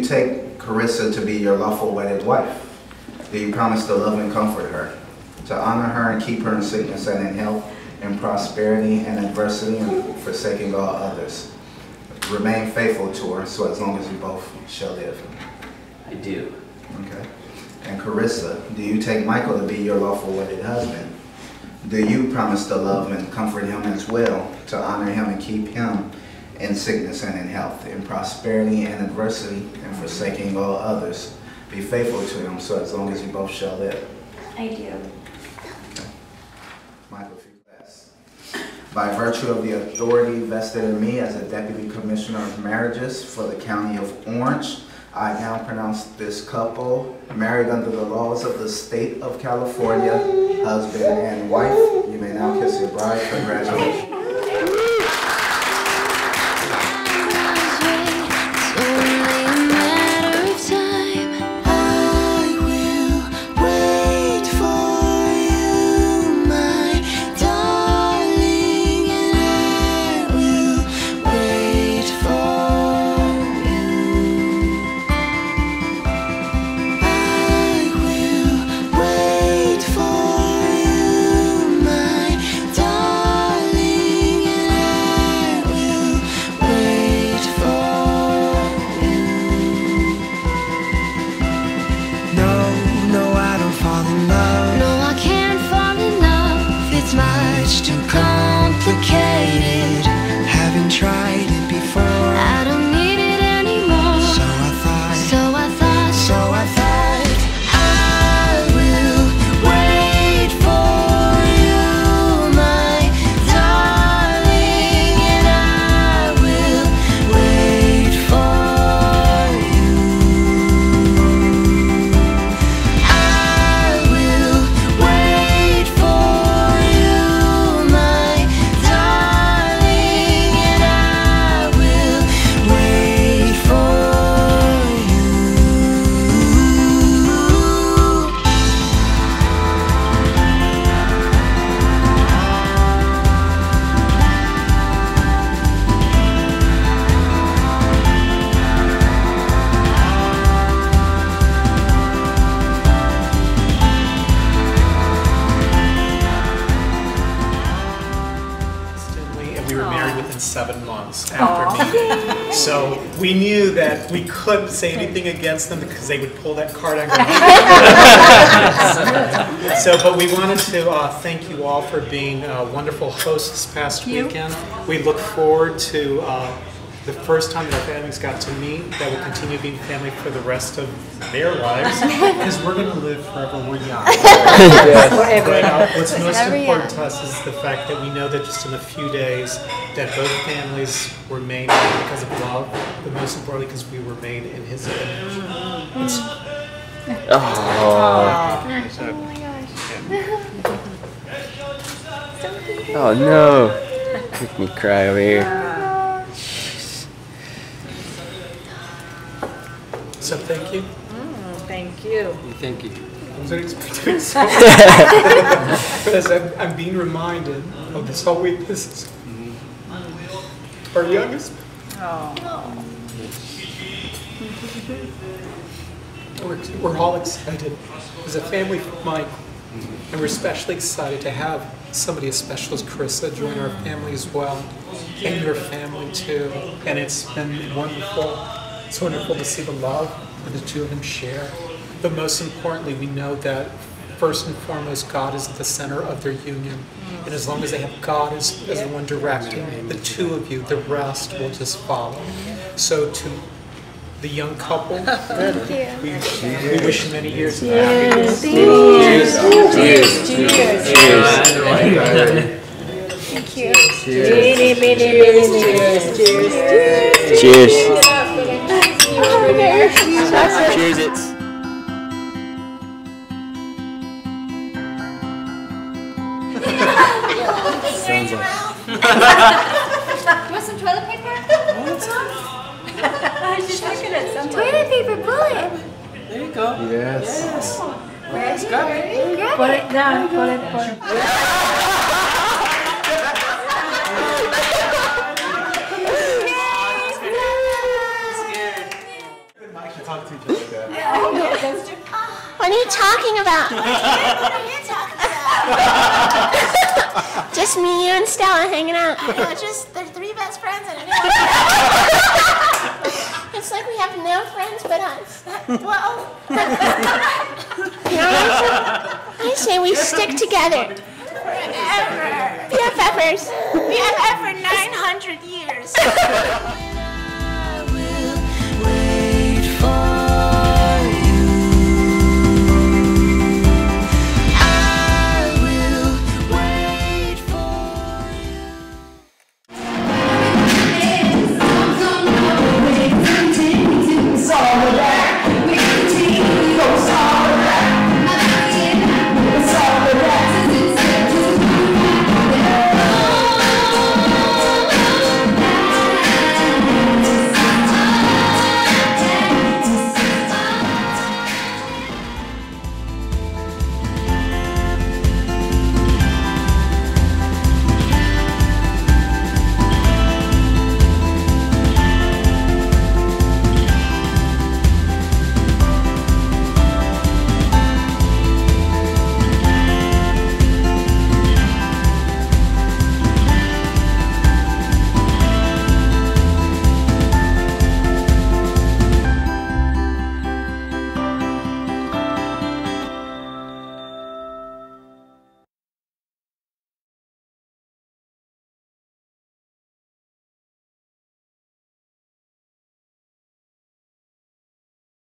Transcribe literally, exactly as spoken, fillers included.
take Carissa to be your lawful wedded wife? Do you promise to love and comfort her, to honor her and keep her in sickness and in health, in prosperity and adversity, and forsaking all others? Remain faithful to her, so as long as you both shall live. I do. Okay. And Carissa, do you take Michael to be your lawful wedded husband? Do you promise to love and comfort him as well, to honor him and keep him in sickness and in health, in prosperity and adversity, and forsaking all others? Be faithful to him, so as long as you both shall live. I do. Okay. Michael, if you pass. By virtue of the authority vested in me as a Deputy Commissioner of Marriages for the County of Orange, I now pronounce this couple married under the laws of the state of California, husband and wife. You may now kiss your bride. Congratulations. Seven months after meeting. So we knew that we couldn't say anything against them because they would pull that card on. So, but we wanted to uh, thank you all for being uh, wonderful hosts this past weekend. We look forward to uh, the first time that our families got to meet, that will continue being family for the rest of their lives, because we're going to live forever. We're young. Yes. But uh, what's most important to us is the fact that we know that just in a few days that both families were made because of love, but most importantly because we were made in His image. It's, oh. Oh my gosh. Oh no. Make me cry over here. So thank you. Mm, thank you. Thank you. I wasn't expecting so much. Because I'm, I'm being reminded of this whole week. This is our youngest. Oh. We're, we're all excited as a family for Mike. And we're especially excited to have somebody as special as Carissa join our family as well. And your family too. And it's been wonderful. It's wonderful to see the love that the two of them share. But most importantly, we know that first and foremost, God is at the center of their union. And as long as they have God as, as the one directing the two of you, the rest will just follow. So to the young couple, we, we wish you many years of happiness. Cheers. Cheers. Cheers. Cheers. Thank you. Cheers. Cheers. Cheers. Cheers it. Sounds like. You want some toilet paper? I was just looking at some toilet paper. Pull it. There you go. Yes. Yes. Where's it? Grab it. Put it down. Put it. Put it. What are you talking about? What are you talking about? Just me, you, and Stella hanging out. No, just the three best friends and anyone. It's like we have no friends but us. Well, You know what I say? I say we stick together. forever. B F Fers. We have had for nine hundred years.